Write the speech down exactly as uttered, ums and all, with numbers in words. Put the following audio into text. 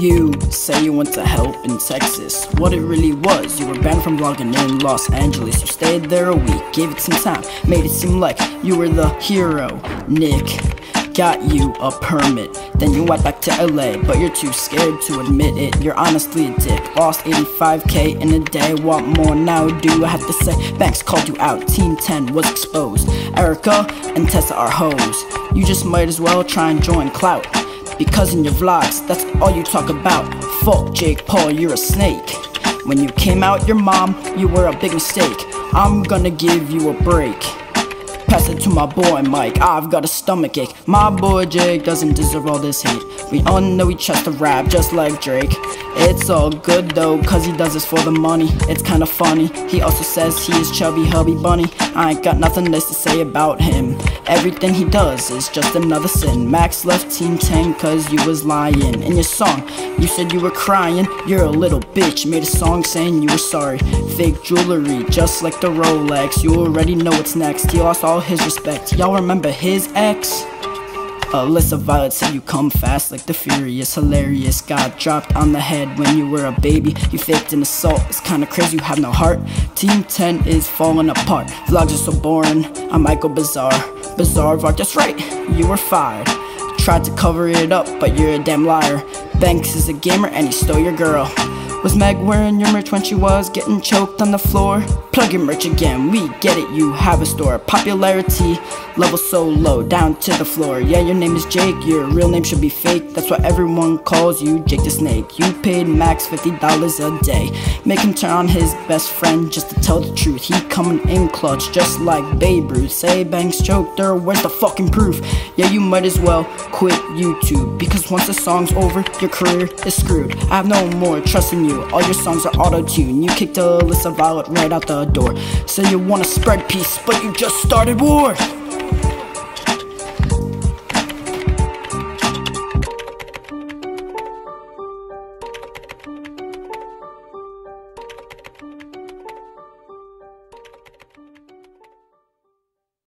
You say you went to help in Texas. What it really was, you were banned from vlogging in Los Angeles. You stayed there a week, gave it some time, made it seem like you were the hero. Nick got you a permit, then you went back to L A, but you're too scared to admit it. You're honestly a dick. Lost eighty-five K in a day, want more now, do I have to say? Banks called you out, Team ten was exposed. Erica and Tessa are hoes. You just might as well try and join Clout, because in your vlogs, that's all you talk about. Fuck Jake Paul, you're a snake. When you came out your mom, you were a big mistake. I'm gonna give you a break. Pass it to my boy Mike, I've got a stomach ache. My boy Jake doesn't deserve all this hate. We all know he tries to rap just like Drake. It's all good though, cause he does this for the money. It's kinda funny, he also says he is chubby hubby bunny. I ain't got nothing nice to say about him. Everything he does is just another sin. Max left Team ten cause you was lying. In your song, you said you were crying. You're a little bitch, made a song saying you were sorry. Fake jewelry, just like the Rolex. You already know what's next. He lost all his respect. Y'all remember his ex? Alyssa Violet said you come fast like the Furious. Hilarious, got dropped on the head when you were a baby. You faked an assault, it's kinda crazy, you have no heart. Team ten is falling apart. Vlogs are so boring, I'm Michael Bizarre. Bizarre vlog, that's right, you were fired. Tried to cover it up, but you're a damn liar. Banks is a gamer and he stole your girl. Was Meg wearing your merch when she was getting choked on the floor? Plug your merch again, we get it, you have a store. Popularity level so low, down to the floor. Yeah, your name is Jake, your real name should be fake. That's why everyone calls you Jake the Snake. You paid Max fifty dollars a day, make him turn on his best friend just to tell the truth. He coming in clutch just like Babe Ruth. Say Banks choked her, where's the fucking proof? Yeah, you might as well quit YouTube, because once the song's over, your career is screwed. I have no more trust in you. All your songs are auto-tuned. You kicked Alyssa Violet right out the door. So you wanna spread peace, but you just started war.